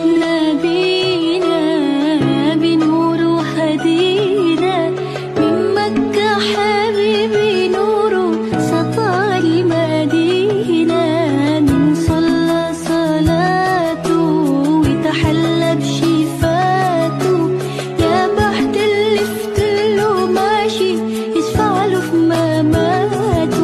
نبينا بنور هدينا من مكة حبيبي نور سطع المدينة من صلى صلاته وتحلى بشفاته يا بحت اللي فتله ماشي يشفع له في مماته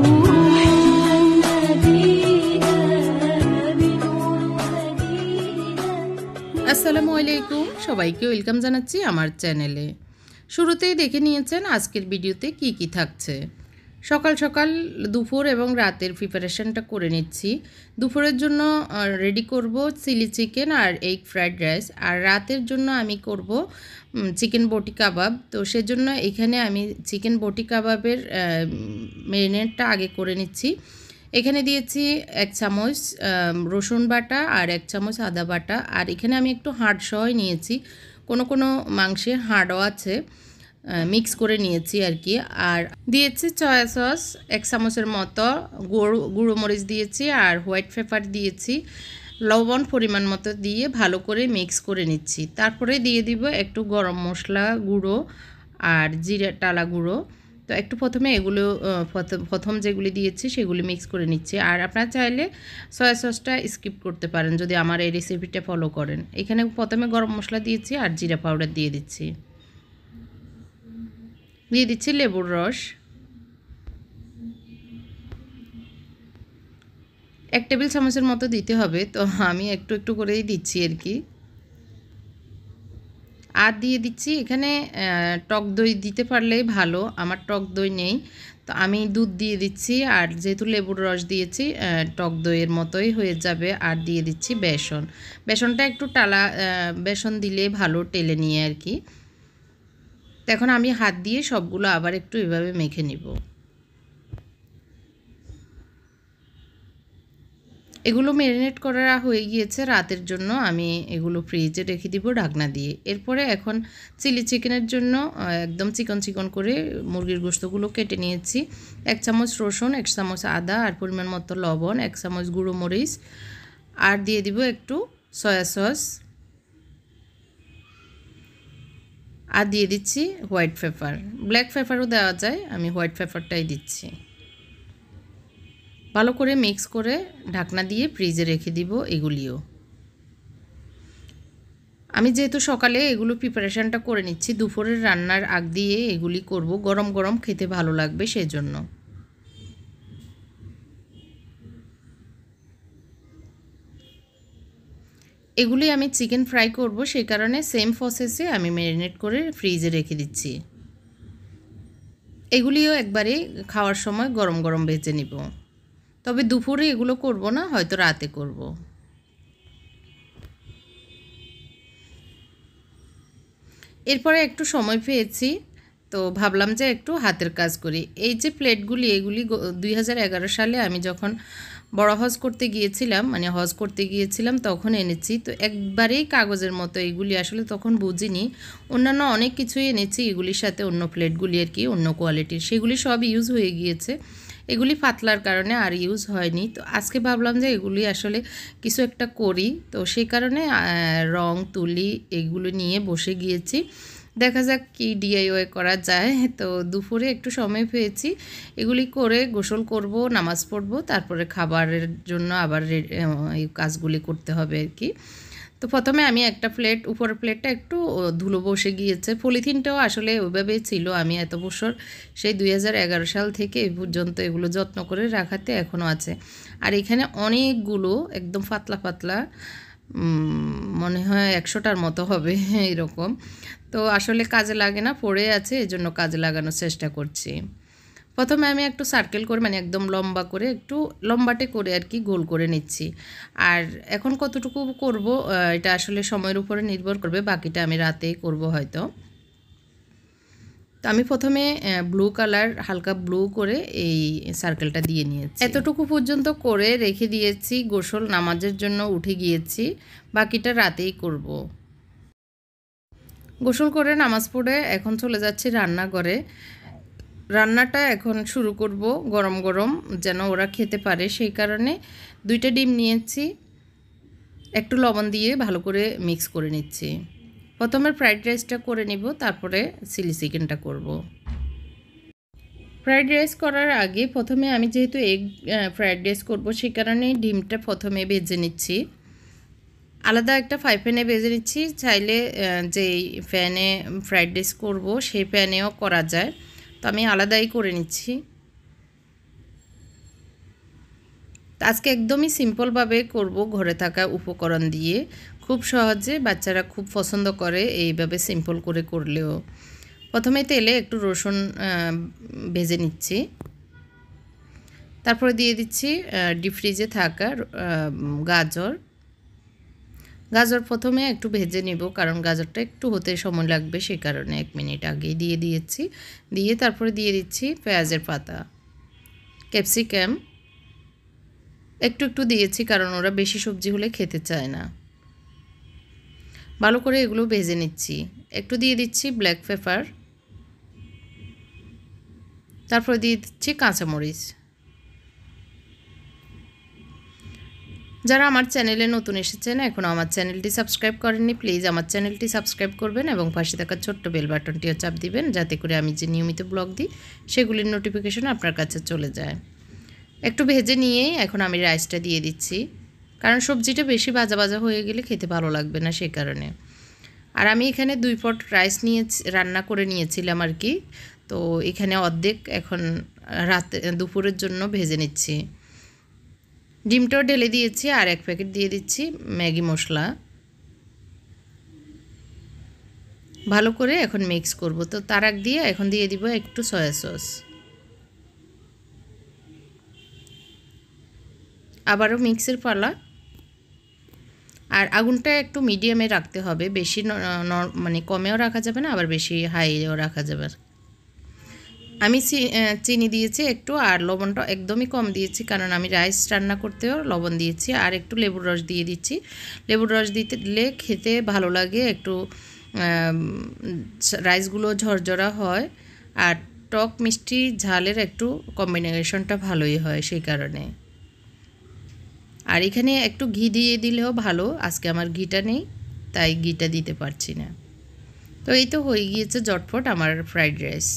আসসালামু আলাইকুম সবাইকে ওয়েলকাম জানাচ্ছি আমার চ্যানেলে। শুরুতেই দেখে নিয়েছেন আজকের ভিডিওতে কি কি থাকছে। সকাল সকাল দুপুর এবং রাতের প্রিপারেশনটা করে নিচ্ছি। দুপুরের জন্য রেডি করব চিলি চিকেন আর এগ ফ্রাইড রাইস, আর রাতের জন্য আমি করব চিকেন বটি কাবাব। তো সেজন্য এখানে আমি চিকেন বটি কাবাবের ম্যারিনেটটা আগে করে নিচ্ছি। এখানে দিয়েছি 1 চামচ রসুন বাটা আর 1 চামচ আদা বাটা, আর এখানে আমি একটু হাড় সহ নিয়েছি, কোনো মাংসে হাড়ও আছে, মিক্স করে নিয়েছি আর কি। আর দিয়েছি সয়া সস 1 চামচের মতো, গুঁড়ো মরিচ দিয়েছি আর হোয়াইট পেপার দিয়েছি, লবণ পরিমাণ মতো দিয়ে ভালো করে মিক্স করে নিচ্ছি। তারপরে দিয়ে দিব একটু গরম মশলা গুঁড়ো আর জিরা টালা গুঁড়ো। তো একটু প্রথমে এগুলো প্রথম যেগুলি দিয়েছি সেগুলি মিক্স করে নিচ্ছি। আর আপনারা চাইলে সয়া সসটা স্কিপ করতে পারেন যদি আমার এই রেসিপিটা ফলো করেন। এখানে প্রথমে গরম মশলা দিয়েছি আর জিরা পাউডার দিয়ে দিচ্ছি লেবুর রস 1 টেবিল চামচের মতো দিতে হবে, তো আমি একটু একটু করেই দিচ্ছি আর কি। আর দিয়ে দিচ্ছি এখানে টক দই দিতে পারলেই ভালো, আমার টক দই নেই তো আমি দুধ দিয়ে দিচ্ছি। আর যেহেতু লেবুর রস দিয়েছি টক দইয়ের মতোই হয়ে যাবে। আর দিয়ে দিচ্ছি বেসনটা একটু টালা বেসন দিলে ভালো টেলে নিয়ে আর কি। তো এখন আমি হাত দিয়ে সবগুলো আবার একটু এভাবে মেখে নিব। এগুলো ম্যারিনেট করা হয়ে গিয়েছে রাতের জন্য, আমি এগুলো ফ্রিজে রেখে দিব ঢাকনা দিয়ে। এরপরে এখন চিলি চিকেনের জন্য একদম চিকন করে মুরগির গোশতগুলো কেটে নিয়েছি। 1 চামচ রসুন, 1 চামচ আদা আর পরিমাণ মতো লবণ, 1 চামচ গুঁড়ো মরিচ, আর দিয়ে দিব একটু সয়া সস, আর দিয়ে দিচ্ছি হোয়াইট পেপার। ব্ল্যাক পেপারও দেওয়া যায়, আমি হোয়াইট পেপারটাই দিচ্ছি। ভালো করে মিক্স করে ঢাকনা দিয়ে ফ্রিজে রেখে দিব এগুলিও। আমি যেহেতু সকালে এগুলো প্রিপারেশনটা করে নিচ্ছি, দুপুরের রান্নার আগ দিয়ে এগুলি করব, গরম গরম খেতে ভালো লাগবে সেজন্য। এগুলি আমি চিকেন ফ্রাই করব, সেই কারণে সেম প্রসেসে আমি ম্যারিনেট করে ফ্রিজে রেখে দিচ্ছি। এগুলিও একবারে খাওয়ার সময় গরম গরম ভেজে নিব, তবে দুপুরে এগুলো করব না, হয়তো রাতে করব। এরপরে একটু সময় পেয়েছি তো ভাবলাম যে একটু হাতের কাজ করি। এই যে প্লেটগুলি এগুলি 2011 সালে আমি যখন বড় হজ করতে গিয়েছিলাম তখন এনেছি। তো একবারেই কাগজের মতো এগুলি, আসলে তখন বুঝিনি, অন্যান্য অনেক কিছুই এনেছি এগুলির সাথে, অন্য প্লেটগুলি আর কি অন্য কোয়ালিটির, সেগুলি সব ইউজ হয়ে গিয়েছে। এগুলি পাতলার কারণে আর ইউজ হয়নি। তো আজকে ভাবলাম যে এগুলি আসলে কিছু একটা করি, তো সেই কারণে রং তুলি এগুলো নিয়ে বসে গিয়েছি, দেখা যাক কি ডিআইওয়াই করা যায়। তো দুপুরে একটু সময় পেয়েছি, এগুলি করে গোসল করব, নামাজ পড়ব, তারপরে খাবারের জন্য আবার এই কাজগুলি করতে হবে আর কি। তো প্রথমে আমি একটা প্লেট, উপরের প্লেটটা একটু ধুলো বসে গিয়েছে, পলিথিনটাও আসলে ওইভাবেই ছিল, আমি এত বছর সেই 2011 সাল থেকে এই পর্যন্ত এগুলো যত্ন করে রাখাতে এখনও আছে। আর এখানে অনেকগুলো একদম পাতলা পাতলা, মনে হয় 100টার মতো হবে এরকম। তো আসলে কাজে লাগে না, পড়ে আছে, এজন্য কাজে লাগানোর চেষ্টা করছি। প্রথমে আমি একটু সার্কেল করে, মানে একদম লম্বা করে, একটু লম্বাটে করে আর কি গোল করে নিচ্ছি। আর এখন কতটুকু করব এটা আসলে সময়ের উপরে নির্ভর করবে, বাকিটা আমি রাতেই করব হয়তো। তো আমি প্রথমে ব্লু কালার, হালকা ব্লু করে এই সার্কেলটা দিয়ে নিয়েছি। এতটুকু পর্যন্ত করে রেখে দিয়েছি, গোসল নামাজের জন্য উঠে গিয়েছি, বাকিটা রাতেই করব। গোসল করে নামাজ পড়ে এখন চলে যাচ্ছি রান্নাঘরে। রান্নাটা এখন শুরু করব গরম গরম, যেন ওরা খেতে পারে, সেই কারণে 2টা ডিম নিয়েছি, একটু লবণ দিয়ে ভালো করে মিক্স করে নিচ্ছি। প্রথমে ফ্রাইড রাইসটা করে নিব, তারপরে চিলি চিকেনটা করব। ফ্রাইড রাইস করার আগে প্রথমে আমি যেহেতু এগ ফ্রাইড রাইস করব, সেই কারণে ডিমটা প্রথমে ভেজে নিচ্ছি। আলাদা একটা ফ্রাই প্যানে ভেজে নিচ্ছি। চাইলে যেই প্যানে ফ্রাইড রাইস করব সেই প্যানেও করা যায়, তো আমি আলাদাই করে নিচ্ছি। আজকে একদমই সিম্পলভাবে করব, ঘরে থাকা উপকরণ দিয়ে। খুব সহজে, বাচ্চারা খুব পছন্দ করে এইভাবে সিম্পল করে করলেও। প্রথমে তেলে একটু রসুন ভেজে নিচ্ছি, তারপরে দিয়ে দিচ্ছি ডিপ ফ্রিজে থাকা গাজর প্রথমে একটু ভেজে নেব, কারণ গাজরটা একটু হতে সময় লাগবে, সেই কারণে 1 মিনিট আগেই দিয়ে দিয়েছি। দিয়ে তারপরে দিয়ে দিচ্ছি পেঁয়াজের পাতা, ক্যাপসিকাম একটু একটু দিয়েছি, কারণ ওরা বেশি সবজি হলে খেতে চায় না। ভালো করে এগুলো ভেজে নিচ্ছি। একটু দিয়ে দিচ্ছি ব্ল্যাক পেপার, তারপরে দিয়ে দিচ্ছি কাঁচামরিচ। যারা আমার চ্যানেলে নতুন এসেছেন, এখনও আমার চ্যানেলটি সাবস্ক্রাইব করেননি, প্লিজ আমার চ্যানেলটি সাবস্ক্রাইব করবেন এবং পাশে থাকা ছোট্ট বেল বাটনটিও চাপ দিবেন, যাতে করে আমি যে নিয়মিত ব্লগ দিই সেগুলির নোটিফিকেশন আপনার কাছে চলে যায়। একটু ভেজে নিয়েই এখন আমি রাইসটা দিয়ে দিচ্ছি, কারণ সবজিটা বেশি ভাজা ভাজা হয়ে গেলে খেতে ভালো লাগবে না, সেই কারণে। আর আমি এখানে 2 পট রাইস রান্না করে নিয়েছিলাম আর কি, তো এখানে অর্ধেক এখন দুপুরের জন্য ভেজে নিচ্ছি। ডিমটাও ঢেলে দিয়েছি, আর 1 প্যাকেট দিয়ে দিচ্ছি ম্যাগি মশলা। ভালো করে এখন মিক্স করব। তো তার আগ দিয়ে এখন দিয়ে দিব একটু সয়া সস, আবারও মিক্সের পালা। আর আগুনটা একটু মিডিয়ামে রাখতে হবে, বেশি মানে কমেও রাখা যাবে না, আবার বেশি হাইও রাখা যাবে। আমি চিনি দিয়েছি একটু, আর লবণটা একদমই কম দিয়েছি, কারণ আমি রাইস রান্না করতেও লবণ দিয়েছি। আর একটু লেবুর রস দিয়ে দিচ্ছি। লেবুর রস দিলে খেতে ভালো লাগে, একটু রাইসগুলো ঝরঝরা হয়, আর টক মিষ্টি ঝালের একটু কম্বিনেশনটা ভালোই হয়, সেই কারণে। আর এখানে একটু ঘি দিয়ে দিলেও ভালো, আজকে আমার ঘিটা নেই, তাই ঘিটা দিতে পারছি না। তো এই তো হয়ে গিয়েছে ঝটফট আমার ফ্রাইড রাইস।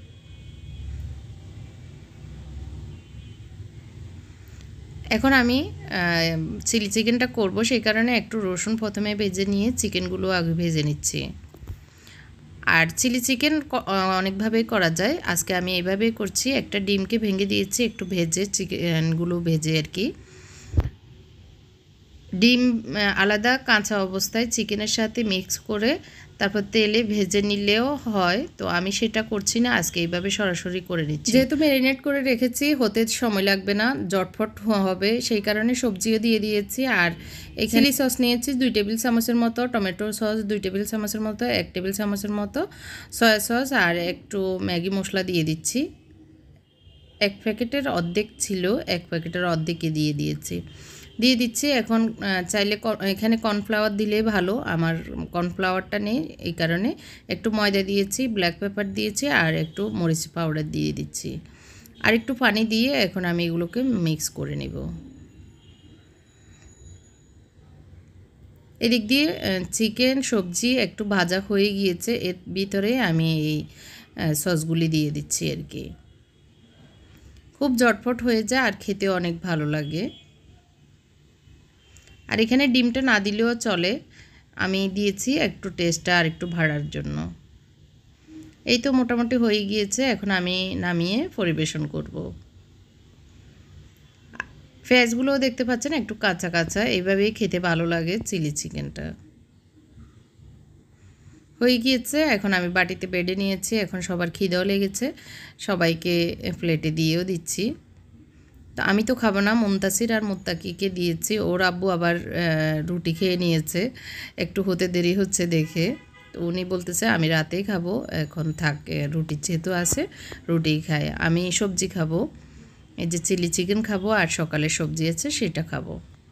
এখন আমি চিলি চিকেনটা করব, সেই কারণে একটু রসুন প্রথমে ভেজে নিয়ে চিকেনগুলো আগে ভেজে নিচ্ছি। আর চিলি চিকেন অনেকভাবেই করা যায়, আজকে আমি এইভাবেই করছি। একটা ডিমকে ভেঙে দিয়েছি একটু ভেজে, চিকেনগুলো ভেজে আর কি। ডিম আলাদা কাঁচা অবস্থায় চিকেনের সাথে মিক্স করে তারপর তেলে ভেজে নিলেও হয়, তো আমি সেটা করছি না, আজকে এইভাবে সরাসরি করে নিচ্ছি। যেহেতু ম্যারিনেট করে রেখেছি, হতে সময় লাগবে না, ঝটফট হবে, সেই কারণে সবজিও দিয়ে দিয়েছি। আর এই চিলি সস নিয়েছি 2 টেবিল চামচের মতো, টমেটো সস 2 টেবিল চামচের মতো, 1 টেবিল চামচের মতো সয়া সস, আর একটু ম্যাগি মশলা দিয়ে দিচ্ছি। 1 প্যাকেটের অর্ধেক ছিল, 1 প্যাকেটের অর্ধেকই দিয়ে দিচ্ছি। এখন চাইলে এখানে কর্নফ্লাওয়ার দিলে ভালো, আমার কর্নফ্লাওয়ারটা নেই, এই কারণে একটু ময়দা দিয়েছি, ব্ল্যাক পেপার দিয়েছি, আর একটু মরিচ পাউডার দিয়ে দিচ্ছি। আর একটু পানি দিয়ে এখন আমি এগুলোকে মিক্স করে নেব। এদিক দিয়ে চিকেন সবজি একটু ভাজা হয়ে গিয়েছে, এর ভিতরে আমি এই সসগুলি দিয়ে দিচ্ছি আর কি। খুব ঝটফট হয়ে যায় আর খেতে অনেক ভালো লাগে। আর এখানে ডিমটা না দিলেও চলে, আমি দিয়েছি একটু টেস্টটা আর একটু বাড়ার জন্য। এই তো মোটামুটি হয়ে গিয়েছে, এখন আমি নামিয়ে পরিবেশন করব। পেঁয়াজগুলোও দেখতে পাচ্ছেন একটু কাঁচা কাঁচা, এইভাবেই খেতে ভালো লাগে চিলি চিকেনটা। হয়ে গিয়েছে, এখন আমি বাটিতে বেড়ে নিয়েছি, এখন সবার খিদেও লেগেছে, সবাইকে প্লেটে দিয়েও দিচ্ছি। তো আমি তো খাবো না, মুনতাসির আর মুত্তাকিকে দিয়েছি, ওর আব্বু আবার রুটি খেয়ে নিয়েছে, একটু হতে দেরি হচ্ছে দেখে, তো উনি বলতেছে আমি রাতেই খাবো, এখন থাক, রুটি যেহেতু আছে রুটিই খায়, আমি সবজি খাবো, এই যে চিলি চিকেন খাবো, আর সকালে সবজি আছে সেটা খাবো।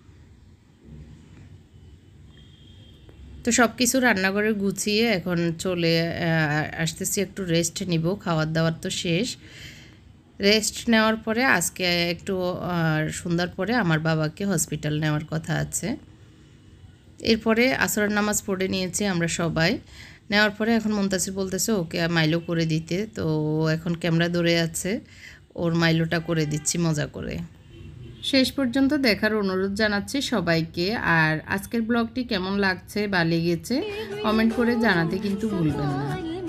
তো সব কিছু রান্নাঘরে গুছিয়ে এখন চলে আসতেছি, একটু রেস্ট নিব, খাওয়ার দাওয়ার তো শেষ। রেস্ট নেওয়ার পরে আজকে একটু সন্ধ্যার পরে আমার বাবাকে হসপিটাল নেওয়ার কথা আছে, এরপরে আসরের নামাজ পড়ে নিয়েছি আমরা সবাই। নেওয়ার পরে এখন মুনতাসির বলতেছে ওকে মাইলো করে দিতে, তো এখন ক্যামেরা ধরে আছে, ওর মাইলোটা করে দিচ্ছি মজা করে। শেষ পর্যন্ত দেখার অনুরোধ জানাচ্ছি সবাইকে। আর আজকের ব্লগটি কেমন লাগছে বা লেগেছে কমেন্ট করে জানাতে কিন্তু ভুলবেন না।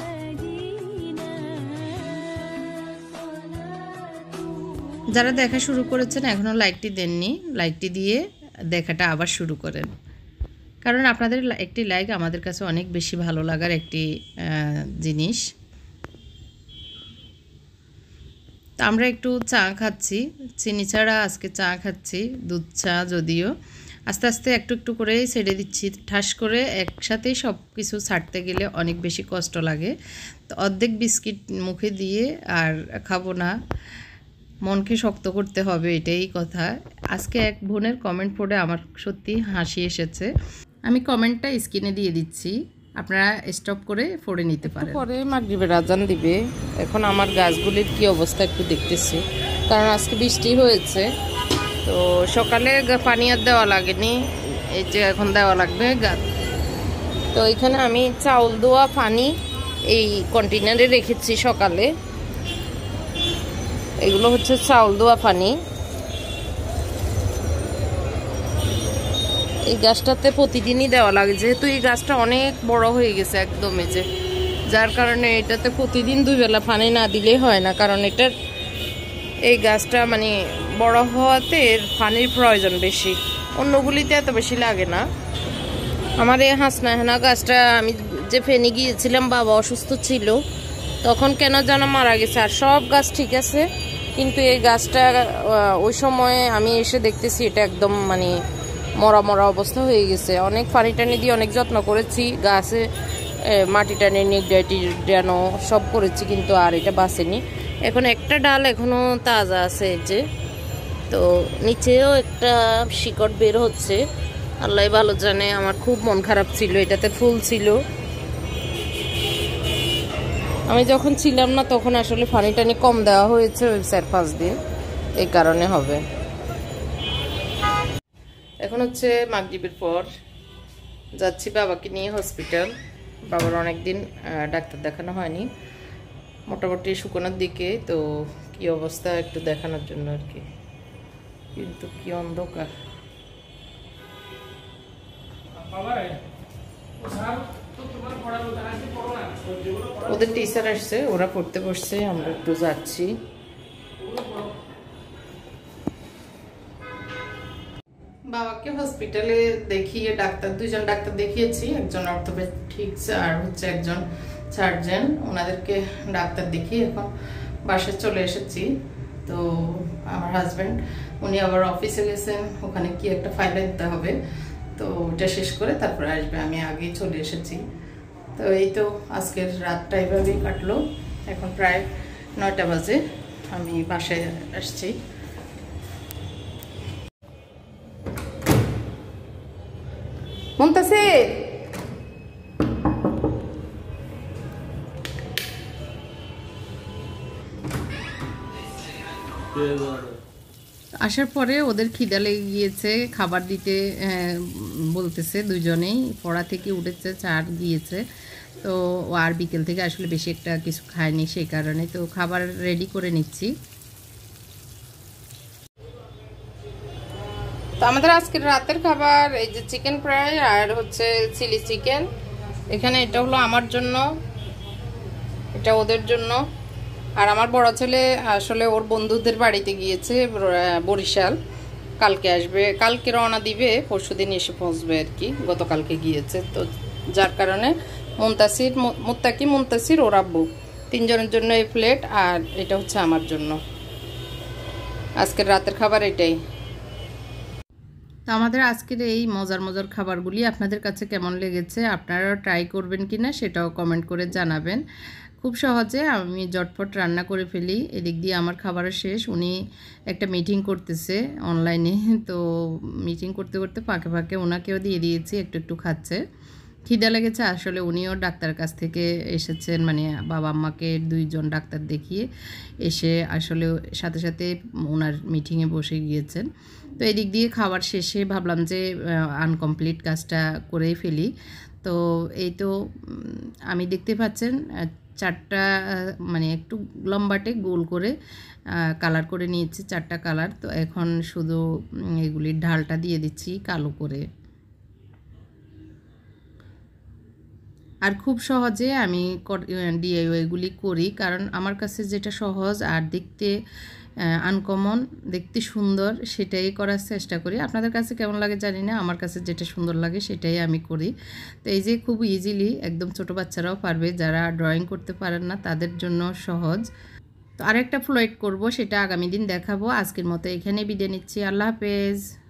যারা দেখা শুরু করেছেন এখনও লাইকটি দেননি, লাইকটি দিয়ে দেখাটা আবার শুরু করেন, কারণ আপনাদের একটি লাইক আমাদের কাছে অনেক বেশি ভালো লাগার একটি জিনিস। তো আমরা একটু চা খাচ্ছি, চিনি ছাড়া আজকে চা খাচ্ছি, দুধ চা যদিও। আস্তে আস্তে একটু একটু করে ছেড়ে দিচ্ছি, ঠাস করে একসাথেই সব কিছু ছাড়তে গেলে অনেক বেশি কষ্ট লাগে। তো অর্ধেক বিস্কিট মুখে দিয়ে আর খাবো না, মনকে শক্ত করতে হবে, এটাই কথা। আজকে এক বোনের কমেন্ট পড়ে আমার সত্যি হাসি এসেছে, আমি কমেন্টটা স্ক্রিনে দিয়ে দিচ্ছি, আপনারা স্টপ করে পড়ে নিতে পারেন। পরে মাগরিবের আজান দিবে। এখন আমার গাছগুলির কি অবস্থা একটু দেখতেছি, কারণ আজকে বৃষ্টি হয়েছে, তো সকালে পানি আর দেওয়া লাগেনি, এই যে এখন দেওয়া লাগবে গাছ। তো এখানে আমি চাউল ধোয়া পানি এই কন্টেনারে রেখেছি সকালে, এগুলো হচ্ছে চাউল ধোয়া পানি। এই গাছটাতে প্রতিদিনই দেওয়া লাগে, যেহেতু এই গাছটা অনেক বড় হয়ে গেছে একদম, এই যে যার কারণে এটাতে প্রতিদিন 2 বেলা পানি না দিলেই হয় না, কারণ এটার এই গাছটা মানে বড় হওয়াতে এর পানির প্রয়োজন বেশি, অন্যগুলিতে এত বেশি লাগে না। আমার এই হাসনা গাছটা আমি যে ফেনে গিয়েছিলাম, বাবা অসুস্থ ছিল তখন কেন যেন মারা গেছে, আর সব গাছ ঠিক আছে, কিন্তু এই গাছটা ওই সময়ে আমি এসে দেখতেছি এটা একদম মানে মরা মরা অবস্থা হয়ে গেছে। অনেক পানি টানি দিয়ে অনেক যত্ন করেছি, গাছে মাটি টানি নিগড়ানো সব করেছি, কিন্তু আর এটা বাঁচেনি। এখন একটা ডাল এখনো তাজা আছে, যে তো নিচেও একটা শিকড় বের হচ্ছে, আল্লাহ ভালো জানে। আমার খুব মন খারাপ ছিল, এটাতে ফুল ছিল, আমি যখন ছিলাম না তখন আসলে পানি টানি কম দেওয়া হয়েছে ওই 4-5 দিন, এই কারণে হবে। এখন হচ্ছে মাগরিবের পর যাচ্ছি বাবাকে নিয়ে হসপিটাল। বাবার অনেক দিন ডাক্তার দেখানো হয়নি, মোটামুটি শুকনোর দিকে, তো কি অবস্থা একটু দেখানোর জন্য আর কি। কিন্তু কি অন্ধকার, ওদের টিচার আসছে, ওরা পড়তে বসছে, আমরা একটু যাচ্ছি। বাবাকে হসপিটালে দেখিয়ে দুইজন ডাক্তার দেখিয়েছি, একজন অর্থোপেডিক্স আর হচ্ছে একজন সার্জন, ওনাদেরকে ডাক্তার দেখিয়ে এখন বাসায় চলে এসেছি। তো আমার হাজব্যান্ড উনি আবার অফিসে গেছেন, ওখানে কি একটা ফাইল দিতে হবে, তো ওটা শেষ করে তারপরে আসবে, আমি আগেই চলে এসেছি। তো এই তো আজকের রাতটা এভাবেই কাটলো, এখন প্রায় 9টা বাজে আমি বাসায় আসছি। মুনতাসির আসার পরে ওদের খিদা লেগে গিয়েছে, খাবার দিতে বলতেছে, দুজনেই পড়া থেকে উঠেছে, চার গিয়েছে, তো আর বিকেল থেকে আসলে বেশি একটা কিছু খায়নি, সেই কারণে তো খাবার রেডি করে নিচ্ছি। তো আমাদের আজকের রাতের খাবার এই যে চিকেন ফ্রাই আর হচ্ছে চিলি চিকেন। এখানে এটা হলো আমার জন্য, এটা ওদের জন্য। আর আমার বড় ছেলে আসলে ওর বন্ধুদের বাড়িতে গিয়েছে বরিশাল, কালকে আসবে, কালকে রওনা দিবে, পরশুদিন এসে পৌঁছবে আর কি, গতকালকে গিয়েছে। তো যার কারণে মুত্তাকির ওর আব্বু তিনজনের জন্য এই প্লেট, আর এটা হচ্ছে আমার জন্য। আজকের রাতের খাবার এটাই। তো আমাদের আজকের এই মজার মজার খাবারগুলি আপনাদের কাছে কেমন লেগেছে, আপনারাও ট্রাই করবেন কিনা সেটাও কমেন্ট করে জানাবেন। খুব সহজে আমি ঝটপট রান্না করে ফেলি। এদিক দিয়ে আমার খাবারও শেষ, উনি একটা মিটিং করতেছে অনলাইনে, তো মিটিং করতে করতে ফাঁকে ফাঁকে ওনাকেও দিয়ে দিয়েছি, একটু একটু খাচ্ছে। খিদে লেগেছে আসলে উনিও ডাক্তার কাছ থেকে এসেছেন, মানে বাবা আম্মাকে 2 জন ডাক্তার দেখিয়ে এসে আসলে সাথে সাথে ওনার মিটিংয়ে বসে গিয়েছেন। তো এদিক দিয়ে খাবার শেষে ভাবলাম যে আনকমপ্লিট কাজটা করেই ফেলি। তো এই তো আমি দেখতে পাচ্ছেন 4টা মানে একটু লম্বাটে গোল করে কালার করে নিয়েছি, 4টা কালার। তো এখন শুধু এগুলির ঢালটা দিয়ে দিচ্ছি কালো করে। আর খুব সহজে আমি ডিআইওয়াইগুলি করি, কারণ আমার কাছে যেটা সহজ আর দেখতে আনকমন, দেখতে সুন্দর, সেটাই করার চেষ্টা করি। আপনাদের কাছে কেমন লাগে জানি না, আমার কাছে যেটা সুন্দর লাগে সেটাই আমি করি। তো এই যে খুব ইজিলি একদম ছোট বাচ্চারাও পারবে, যারা ড্রয়িং করতে পারেন না তাদের জন্য সহজ। তো আরেকটা ফ্লোয়েট করব, সেটা আগামী দিন দেখাবো। আজকের মতো এখানে বিদায় নিচ্ছি। আল্লাহ হাফেজ।